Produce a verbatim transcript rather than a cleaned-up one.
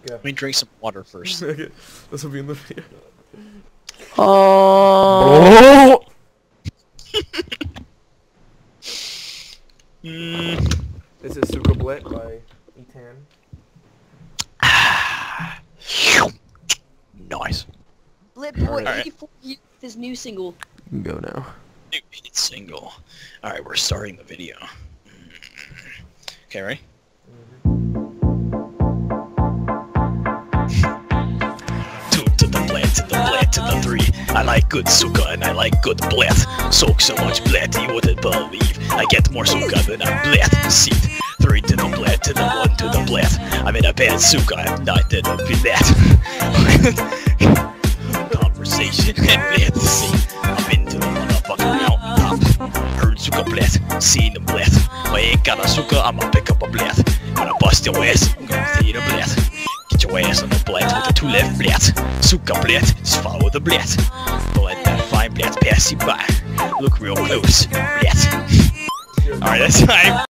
Go. Let me drink some water first. Okay, this will be in the video. Oh. mm. This is Suka Blit by Etan. Nice. Blit Boy Alright. eighty-four with his new single. Go now. New hit single. Alright, we're starting the video. Okay, ready? Two to the blade, to the blade, to the three. I like good suka and I like good blade. Soak so much blade you wouldn't believe. I get more suka than I blade. See, three to the blade, to the one to the blade. I'm in a bad suka, I'm not in a blade. Conversation and blade. See, I'm into the motherfucking mountaintop. Heard suka blade, seen the blade. I ain't got a suka, I'ma pick up a blade. Gonna bust your ass, I'm gonna see the blade. Get your ass on the blade with the two left blades. Suka blade, just follow the blade. Don't let that fine blade pass you by. Look real close, blade. Alright, that's time.